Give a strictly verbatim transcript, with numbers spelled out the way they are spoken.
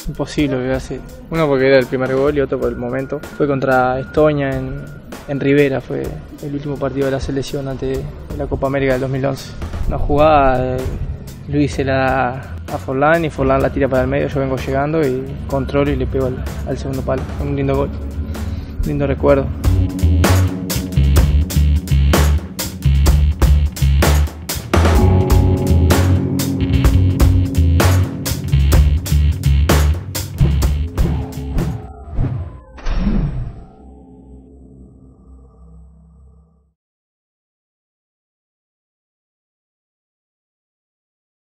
imposible olvidarse. Uno porque era el primer gol y otro por el momento. Fue contra Estonia en, en Rivera, fue el último partido de la selección antes de la Copa América del dos mil once. Una jugada, eh, Luis se la da a Forlán y Forlán la tira para el medio, yo vengo llegando y controlo y le pego al, al segundo palo. Un lindo gol, lindo recuerdo.